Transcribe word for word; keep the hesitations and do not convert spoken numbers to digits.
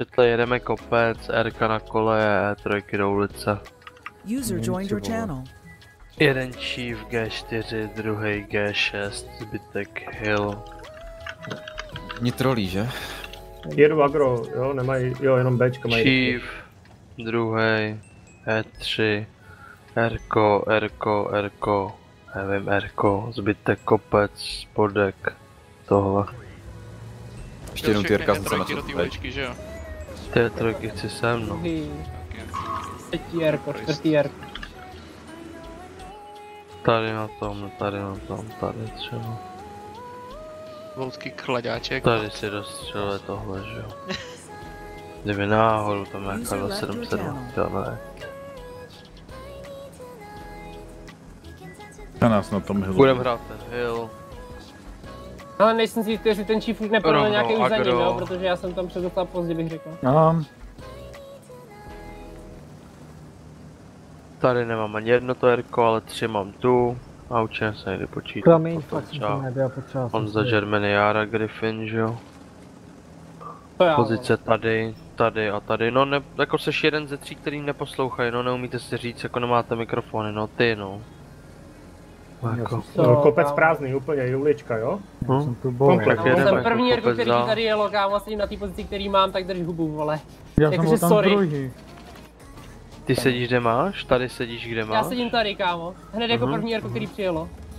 Světle jedeme kopec, Rka na kole, E tři do ulice. User joined your channel. Jeden Chief G čtyři, druhý G šest, zbytek Hill. Nitrolí, že? Jedu agro, jo, nemají, jo, jenom Bčka mají. Chief, druhý, E tři, Rko, Rko, Rko, nevím, Rko, zbytek kopec, spodek, tohle. Ještě jenom ty Rka jsem se do té uličky, že jo? Ty trojky chci sem, no. Třetí Rko, čtvrtý Rko. Tady na tom, tady na tom, tady třeba. Loudský chladáček. Tady si dostřeluje tohle, že jo. Kdyby náhodou tam nějaká dva sedm sedm, jo ne. Na nás na tom hillu. Budem hrát ten hill. Ale nejsem si jistý, jestli ten chief už nepadl nějaký už za ním, agro. jo, protože já jsem tam předostal pozdě, bych řekl. Aha. Tady nemám ani jedno to Rko, ale tři mám tu. A určitě se nejde počítat. Promiň, fakt jsem to nebyl, potřeba jsem On za Germany Jara Griffin, že jo. To já, Pozice tady, tady a tady, no ne, jako seš jeden ze tří, který neposlouchají, no neumíte si říct, jako nemáte mikrofony, no ty no. Jako. No, kopec prázdný, úplně Julička, jo? Hm? jsem tu bol. Komplet. Tak já jedeme jsem jako první Rko, kopec který dál. tady jelo, kámo, sedím na té pozici, který mám, tak drž hubu, vole. Já jsem Jakože byl tam sorry. druhý. Ty sedíš kde máš? Tady sedíš kde máš? Já sedím tady, kámo. Hned jako Mhm. první Rko, který přijelo.